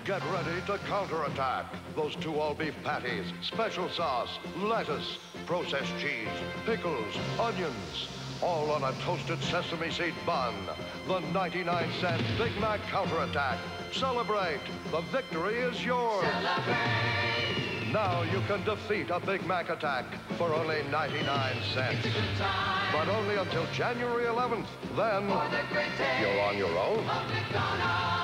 Get ready to counterattack. Those 2 all-beef patties, special sauce, lettuce, processed cheese, pickles, onions, all on a toasted sesame seed bun. The 99-cent Big Mac counterattack. Celebrate. The victory is yours. Celebrate. Now you can defeat a Big Mac attack for only 99 cents. It's a good time. But only until January 11th. Then For the great day you're on your own. of McDonald's.